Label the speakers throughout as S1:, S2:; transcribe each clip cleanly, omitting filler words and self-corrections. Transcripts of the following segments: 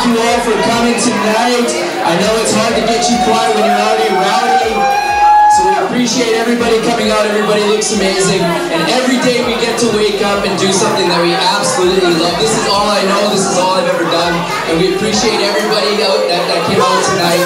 S1: thank you all for coming tonight. I know it's hard to get you quiet when you're already rowdy. So we appreciate everybody coming out. Everybody looks amazing. And every day we get to wake up and do something that we absolutely love. This is all I know. This is all I've ever done. And we appreciate everybody out that came out tonight.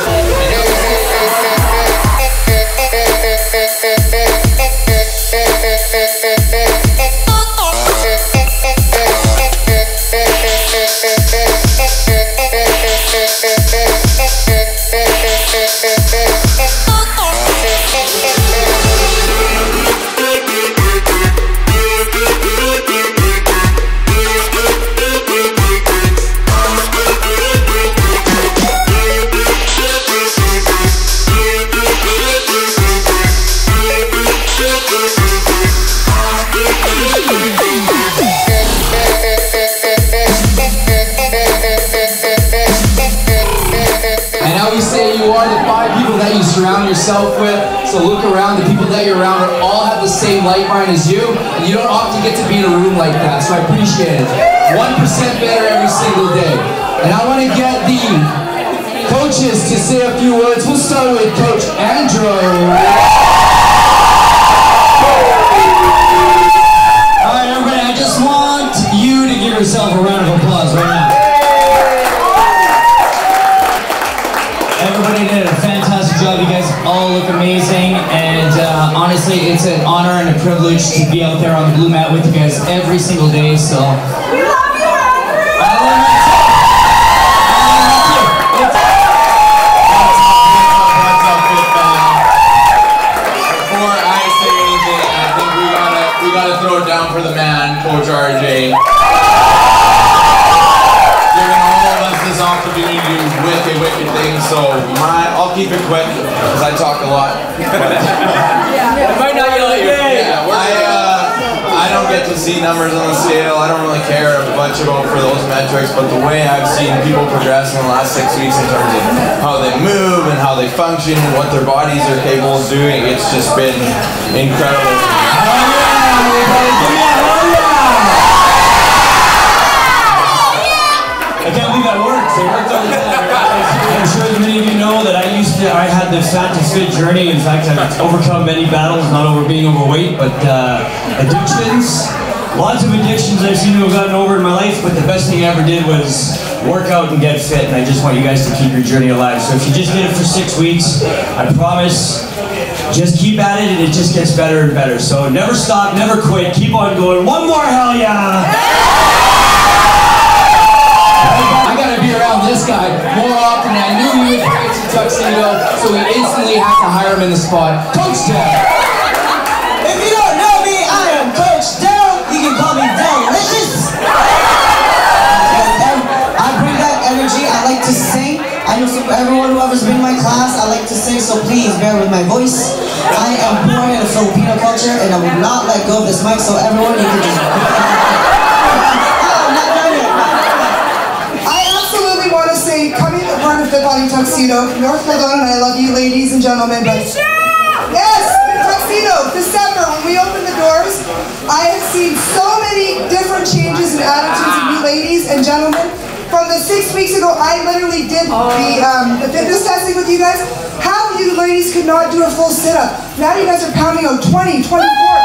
S1: Surround yourself with, so look around. The people that you're around all have the same light mind as you, and you don't often get to be in a room like that, so I appreciate it. 1% better every single day. And I want to get the coaches to say a few words. We'll start with Coach Andrew.
S2: Alright everybody, I just want you to give yourself a round of applause right now. Everybody did a fantastic job. You guys all look amazing, and honestly, it's an honor and a privilege to be out there on the blue mat with you guys every single day. So we love you, Andrew. I love you too.
S3: Before I say anything, I think we gotta throw it down for the man, Coach RJ. This opportunity to do wicked things, so I'll keep it quick because I talk a lot.
S1: Might not yell at you.
S3: I don't get to see numbers on the scale. I don't really care a bunch about for those metrics, but the way I've seen people progress in the last 6 weeks in terms of how they move and how they function and what their bodies are capable of doing, it's just been incredible.
S2: I can't believe that works. It worked out. I'm sure as many of you know that I had the fat to fit journey. In fact, I've overcome many battles, not over being overweight, but addictions. Lots of addictions I seem to have gotten over in my life, but the best thing I ever did was work out and get fit, and I just want you guys to keep your journey alive. So if you just did it for 6 weeks, I promise, just keep at it and it just gets better and better. So never stop, never quit, keep on going. One more, hell yeah!
S1: I gotta be around this guy more often. I knew he was great in tuxedo, so we instantly had to hire him in the spot. Coach Dell.
S4: If you don't know me, I am Coach Dell. You can call me Delicious. I bring that energy. I like to sing. I know everyone who ever's been in my class, I like to sing, so please bear with my voice. I am born in a Filipino culture, and I will not let go of this mic, so everyone, you can just...
S5: Coming a part of the body tuxedo, North Carolina, and I love you ladies and gentlemen, but yes, tuxedo, December, when we open the doors, I have seen so many different changes and attitudes in you ladies and gentlemen. From the 6 weeks ago, I literally did the fitness testing with you guys. Half of you ladies could not do a full sit-up. Now you guys are pounding out 20, 24, 30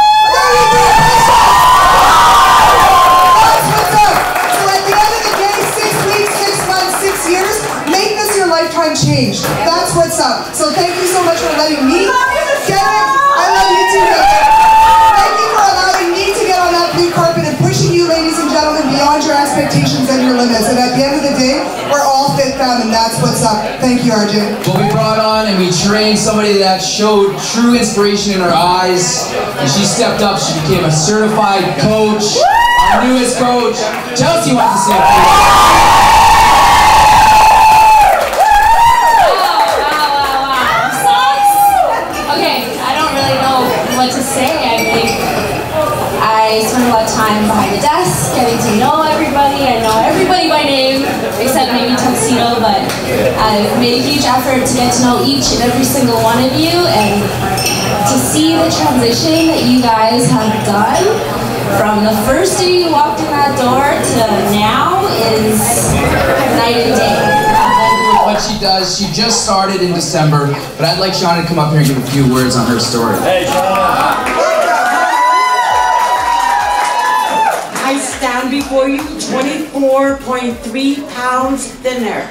S5: That's what's up. So at the end of the day, 6 weeks, 6 months, 6 years, make this your lifetime change. That's what's up. So thank you so much for letting me get it. I love you too, guys. Thank you for allowing me to get on that blue carpet and pushing you, ladies and gentlemen, beyond your expectations and your limits. And at the end of the day, we're all fit fam, and that's what's up. Thank you, RJ.
S1: Well, we brought on and we trained somebody that showed true inspiration in her eyes, and she stepped up. She became a certified coach. Our newest coach, Chelsea, wants to say a few.
S6: What to say. I think I spend a lot of time behind the desk, getting to know everybody. I know everybody by name, except maybe Tuxedo, but I've made a huge effort to get to know each and every single one of you, and to see the transition that you guys have done from the first day you walked in that door to now is night and day.
S1: does. She just started in December, but I'd like Shauna to come up here and give a few words on her story.
S2: Hey, Shauna.
S7: I stand before you 24.3 pounds thinner.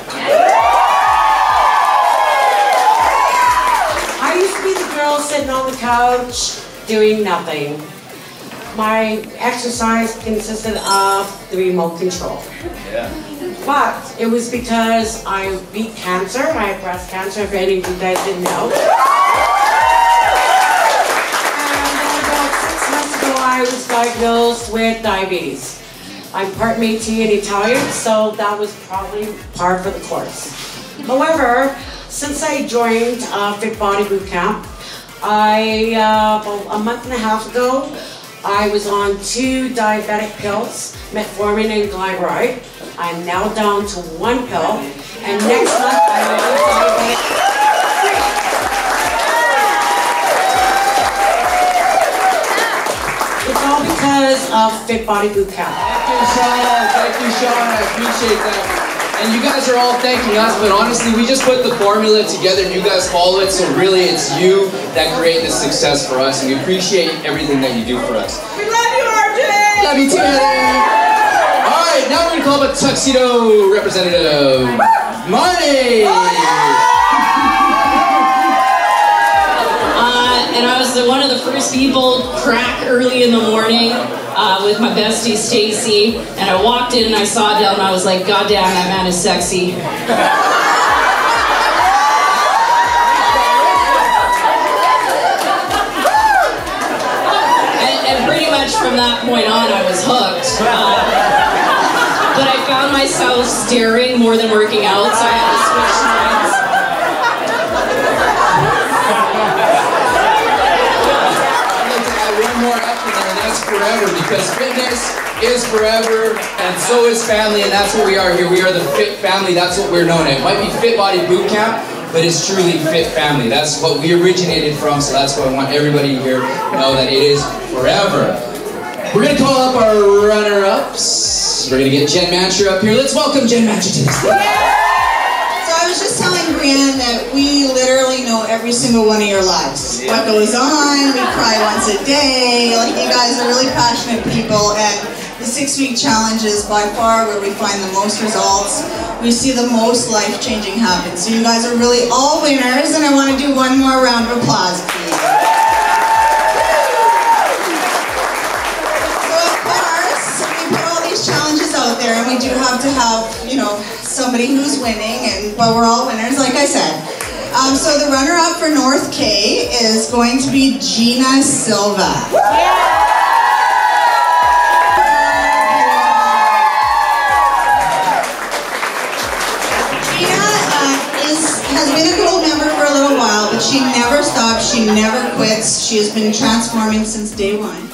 S7: I used to be the girl sitting on the couch doing nothing. My exercise consisted of the remote control.
S3: Yeah.
S7: But it was because I beat cancer. I had breast cancer, if any of you guys didn't know. And about 6 months ago, I was diagnosed with diabetes. I'm part Métis and Italian, so that was probably par for the course. However, since I joined Fit Body Bootcamp, about a month and a half ago, I was on 2 diabetic pills, metformin and glyceride. I'm now down to 1 pill, and next month I will be diabetic free. It's all because of Fit Body Bootcamp.
S1: Thank you, Shauna. I appreciate that. And you guys are all thanking us, but honestly, we just put the formula together and you guys follow it, so really it's you that create the success for us, and we appreciate everything that you do for us.
S7: We love you, RJ!
S1: Love you too, Heather! Alright, now we're going to call up a tuxedo representative, Marty!
S8: And I was one of the first people crack early in the morning with my bestie Stacy, and I walked in and I saw Adele and I was like, God damn, that man is sexy. and pretty much from that point on I was hooked. But I found myself staring more than working out, so I had to switch sides.
S1: Forever, because fitness is forever, and so is family, and that's what we are here. We are the Fit Family. That's what we're known as. It might be Fit Body Bootcamp, but it's truly Fit Family. That's what we originated from, so that's what I want everybody here to know, that it is forever. We're going to call up our runner-ups. We're going to get Jen Mancher up here. Let's welcome Jen Mancher to the stage.
S5: I was just telling Brianne that we literally know every single one of your lives. What goes on, we cry once a day, like you guys are really passionate people, and the 6-week challenge is by far where we find the most results. We see the most life-changing happen. So you guys are really all winners, and I want to do one more round of applause, please. So of course, we put all these challenges out there, and we do have to have, you know, somebody who's winning, but we're all winners, like I said. So the runner-up for North K is going to be Gina Silva. Gina has been a gold member for a little while, but she never stops, she never quits. She has been transforming since day one.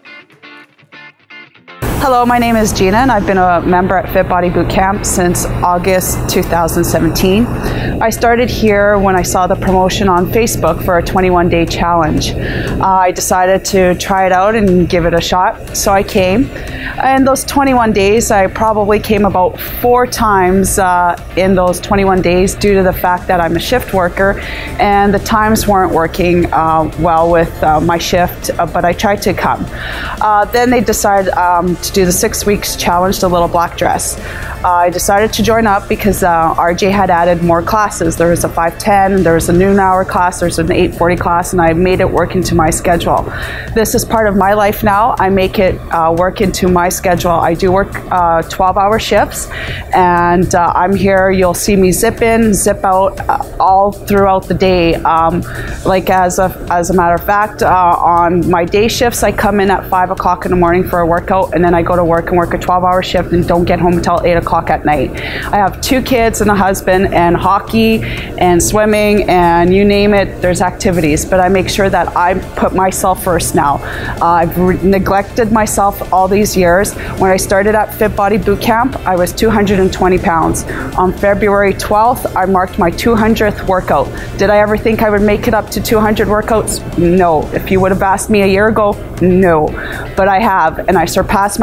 S9: Hello, my name is Gina and I've been a member at Fit Body Bootcamp since August 2017. I started here when I saw the promotion on Facebook for a 21-day challenge. I decided to try it out and give it a shot, so I came. And those 21 days, I probably came about 4 times in those 21 days due to the fact that I'm a shift worker and the times weren't working well with my shift, but I tried to come. Then they decided to do the 6 weeks challenge, the little black dress. I decided to join up because RJ had added more classes. There was a 5:10, there was a noon hour class, there's an 8:40 class, and I made it work into my schedule. This is part of my life now. I make it work into my schedule. I do work 12-hour shifts, and I'm here. You'll see me zip in, zip out all throughout the day. Like as a matter of fact, on my day shifts, I come in at 5 o'clock in the morning for a workout, and then I go to work and work a 12-hour shift and don't get home until 8 o'clock at night. I have 2 kids and a husband, and hockey and swimming and you name it, there's activities, but I make sure that I put myself first now. I've neglected myself all these years. When I started at Fit Body Bootcamp, I was 220 pounds. On February 12th, I marked my 200th workout. Did I ever think I would make it up to 200 workouts? No. If you would have asked me a year ago, no. But I have, and I surpassed my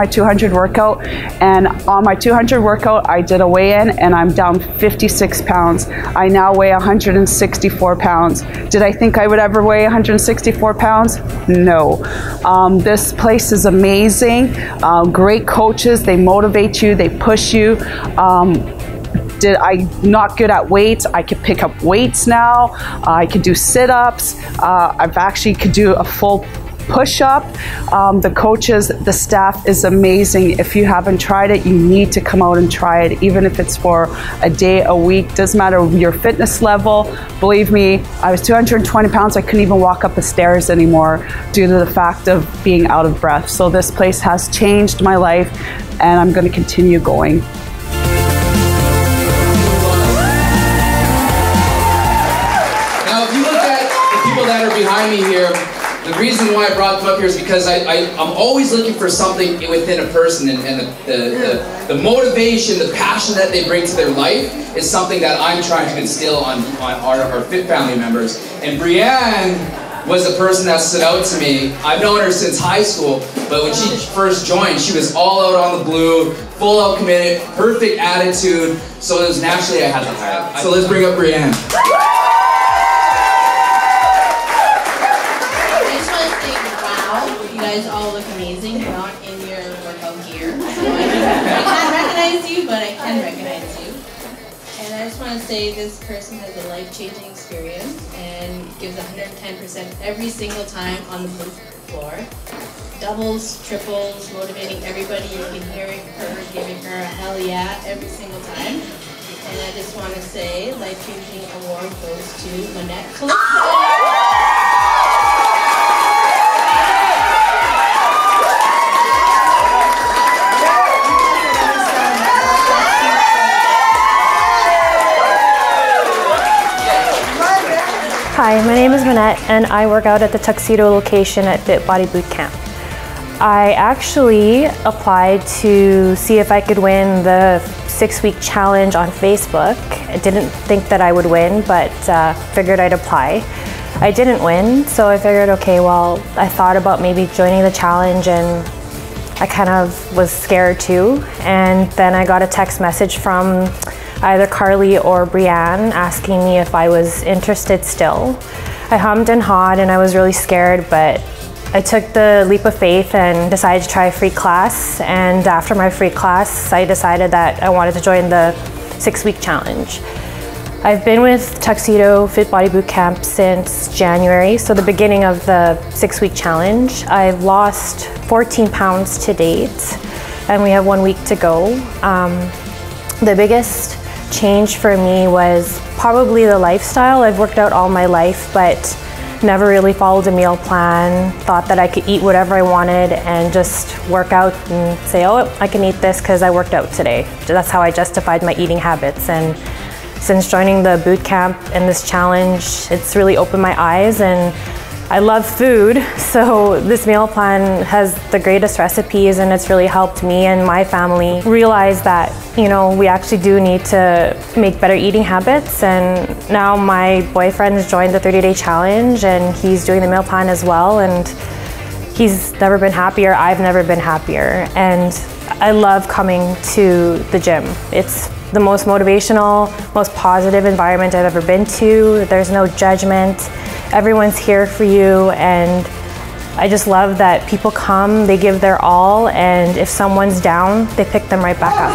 S9: my 200 workout, and on my 200 workout, I did a weigh-in, and I'm down 56 pounds. I now weigh 164 pounds. Did I think I would ever weigh 164 pounds? No. This place is amazing. Great coaches, they motivate you, they push you. Did I not good at weights? I could pick up weights now. I could do sit-ups. I've actually could do a full push-up. The coaches, the staff is amazing. If you haven't tried it, you need to come out and try it, even if it's for a day, a week. Doesn't matter your fitness level. Believe me, I was 220 pounds. I couldn't even walk up the stairs anymore due to the fact of being out of breath. So this place has changed my life, and I'm going to continue going.
S1: That are behind me here, the reason why I brought them up here is because I'm always looking for something within a person, and the motivation, the passion that they bring to their life is something that I'm trying to instill on our Fit family members. And Brianne was the person that stood out to me. I've known her since high school, but when she first joined, she was all out on the blue, full out committed, perfect attitude, so it was naturally I had to hire her. So let's bring up Brianne.
S10: You guys all look amazing. You're not in your workout gear, so I can't recognize you, but I can recognize you. And I just want to say this person has a life-changing experience and gives 110% every single time on the floor. Doubles, triples, motivating everybody. You can hear her giving her a hell yeah every single time. And I just want to say life-changing award goes to Manette Calypso.
S11: Hi, my name is Manette, and I work out at the Tuxedo location at Fit Body Bootcamp. I actually applied to see if I could win the 6-week challenge on Facebook. I didn't think that I would win, but figured I'd apply. I didn't win, so I figured, okay, well, I thought about maybe joining the challenge, and I kind of was scared too. And then I got a text message from either Carly or Brianne asking me if I was interested still. I hummed and hawed, and I was really scared, but I took the leap of faith and decided to try a free class. And after my free class, I decided that I wanted to join the 6-week challenge. I've been with Tuxedo Fit Body Bootcamp since January, so the beginning of the 6-week challenge. I've lost 14 pounds to date, and we have 1 week to go. The biggest change for me was probably the lifestyle. I've worked out all my life, but never really followed a meal plan. Thought that I could eat whatever I wanted and just work out and say, oh, I can eat this because I worked out today. That's how I justified my eating habits. And since joining the boot camp and this challenge, it's really opened my eyes, and I love food, so this meal plan has the greatest recipes, and it's really helped me and my family realize that, you know, we actually do need to make better eating habits. And now my boyfriend has joined the 30-day challenge, and he's doing the meal plan as well, and he's never been happier. I've never been happier, and I love coming to the gym. It's the most motivational, most positive environment I've ever been to. There's no judgment. Everyone's here for you, and I just love that people come, they give their all, and if someone's down, they pick them right back up.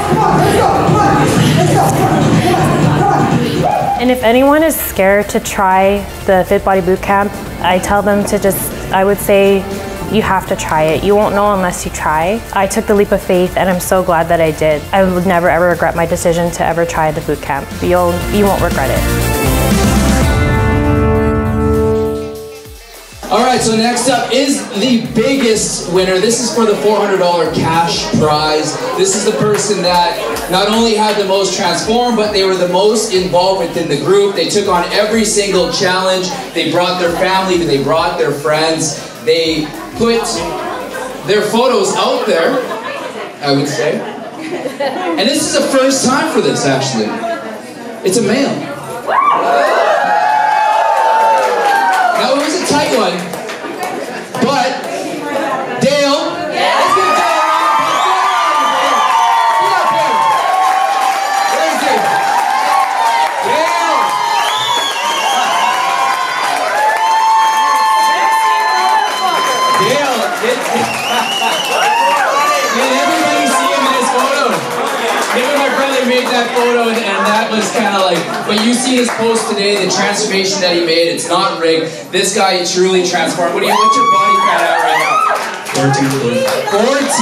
S11: And if anyone is scared to try the Fit Body Bootcamp, I tell them to just, I would say, you have to try it. You won't know unless you try. I took the leap of faith, and I'm so glad that I did. I would never ever regret my decision to ever try the boot camp. You won't regret it.
S1: All right, so next up is the biggest winner. This is for the $400 cash prize. This is the person that not only had the most transformed, but they were the most involved within the group. They took on every single challenge. They brought their family, they brought their friends. They put their photos out there, I would say. And this is the first time for this, actually. It's a male. Now, it was a tight one, but Dale, let's give Dale a round of applause. that photo, and that was kind of like, but you see his post today, the transformation that he made, it's not rigged. This guy truly transformed. What's your body fat at right now? 14.5%.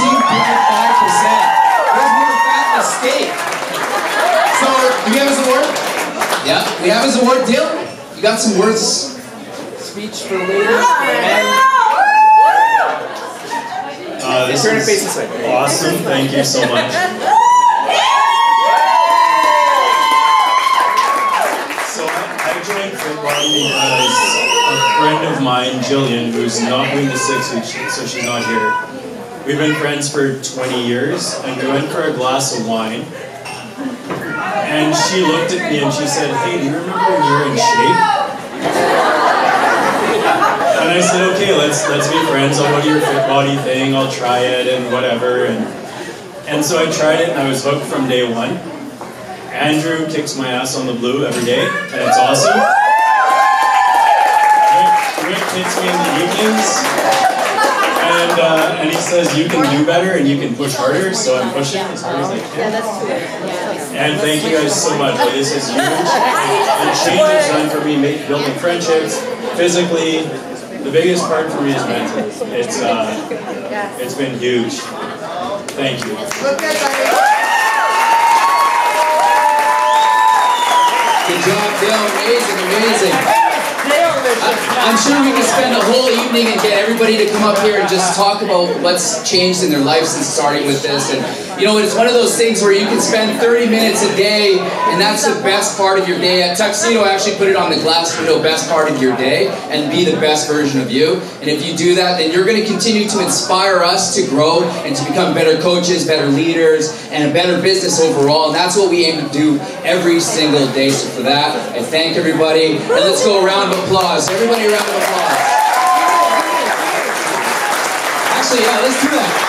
S1: There's more fat than a steak. So, do we have his award? Yeah, we have his award. Dale, you got some words, speech for the ladies?
S12: This is awesome. Thank you so much. So I joined FitBody because a friend of mine, Jillian, who's not doing the 6 weeks, so she's not here. We've been friends for 20 years, and we went for a glass of wine. And she looked at me and she said, "Hey, do you remember when you were in shape?" And I said, "Okay, let's be friends. I'll go to your FitBody thing. I'll try it and whatever." And so I tried it, and I was hooked from day one. Andrew kicks my ass on the blue every day, and it's awesome. Rick hits me in the evenings, and he says, "You can do better and you can push harder." So I'm pushing as hard as I can. And thank you guys so much. This is huge. The change it's done for me, building friendships, physically. The biggest part for me is mental. It's been huge. Thank you.
S1: Good job, Dale. Amazing, amazing. I'm sure we can spend the whole evening and get everybody to come up here and just talk about what's changed in their life since starting with this. And you know, it's one of those things where you can spend 30 minutes a day, and that's the best part of your day. At Tuxedo, actually put it on the glass window, best part of your day, and be the best version of you. And if you do that, then you're going to continue to inspire us to grow and to become better coaches, better leaders, and a better business overall. And that's what we aim to do every single day. So for that, I thank everybody. And let's go a round of applause. Everybody a round of applause. Actually, yeah, let's do that.